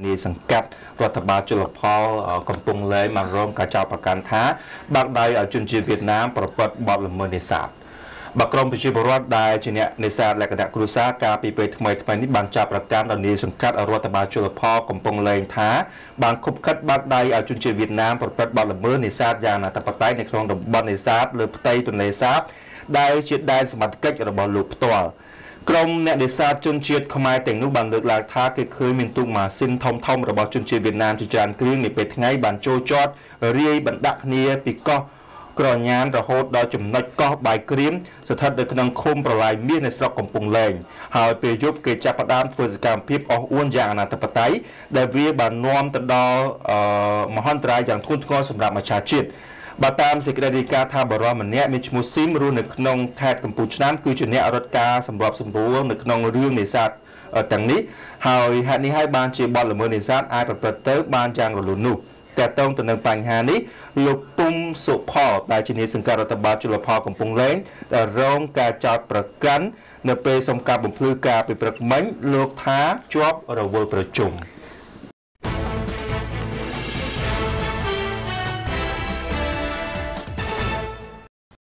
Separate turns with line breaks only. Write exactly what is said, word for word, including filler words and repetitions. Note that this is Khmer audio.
នីសង្កាត់រដ្ឋបាលជលផលកំពង់លែងបានរងការចោទប្រកាន់ថាបាក់ដៃឲ្យជនជាតិវៀតណាមប្រព្រឹត្តបទល្មើសនេសាទបក្រមប្រជាពលរដ្ឋដែលជាអ្នកនេសាទលក្ខណៈគ្រួសារកាលពីពេលថ្មីថ្មីនេះបានចាប់ប្រកាន់ដល់នីសង្កាត់រដ្ឋបាលជលផលកំពង់លែងថាបានខុបខិតបាក់ដៃឲ្យជនជាតិវៀតណាមប្រព្រឹត្តបទល្មើសនេសាទយ៉ាងអនាធិបតេយ្យនៅក្នុងតំបន់នេសាទលើផ្ទៃទន្លេសាបដែលជាដែនសមត្ថកិច្ចរបស់លោកផ្ទាល់ក្រុមអ្នកនេសាទជនជាតិខ្មែរទាំងនោះបានលើកឡើងថាគេឃើញមានទូកម៉ាស៊ីនធំធំរបស់ជនជាតិវៀតណាមជាច្រើនគ្រឿងនាពេលថ្ងៃបានចូលចតរាយបណ្ដាក់គ្នាពីកោះក្រញានរហូតដល់ចំណុចកោះបាយក្រៀមស្ថិតនៅក្នុងឃុំប្រឡាយមាសនៃស្រុកកំពង់លែងហើយពេលយប់គេចាប់ផ្ដើមធ្វើសកម្មភាពអស់អួនយ៉ាងអនាធិបតេយ្យដែលវាបាននាំទៅដល់មហន្តរាយយ៉ាងធ្ងន់ធ្ងរសម្រាប់ប្រជាជាតិបើតាមសេចក្តីរាយការណ៍ថាបរិសម្នាក់មានឈ្មោះស៊ីមរស់នៅក្នុងខេត្តកំពង់ឆ្នាំងគឺជាអ្នករត់ការសម្របសម្រួលនៅក្នុងរឿងនេសាទទាំងនេះហើយហេតុនេះហើយបានជាបទល្មើសនេសាទអាចប្រព្រឹត្តទៅបានយ៉ាងរលូននោះតែតងទៅនឹងបញ្ហានេះលោកពុំសុផលដែលជានាយសង្កាត់រដ្ឋបាលជលផលកំពង់លែងដែលរងការចោទប្រកាន់នៅពេលសំកាប់បំភ្លឺការពីព្រឹកមិញលោកថាជាប់រវល់ប្រជុំ